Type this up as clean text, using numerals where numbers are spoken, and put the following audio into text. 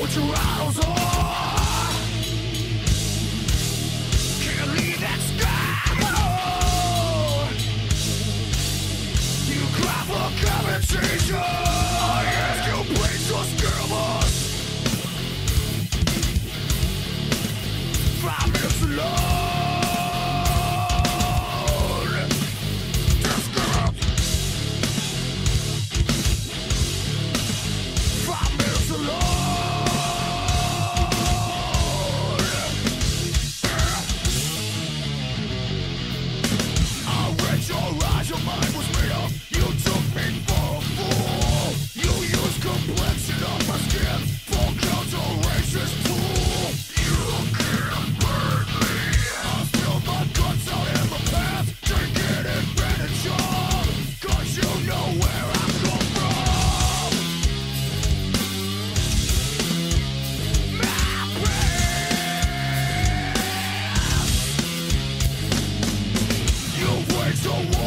your eyes on. Can't leave that sky. You cry for compensation. I ask you please just give us 5 minutes alone. Just give us 5 minutes alone. I read your eyes, your mind was made up. You took me for a fool. You used complexion of my skin for counter racist tool. You can't burn me. I spill my guts out in the path. Take it advantage of, 'cause you know where I come from. My past. You waged a war.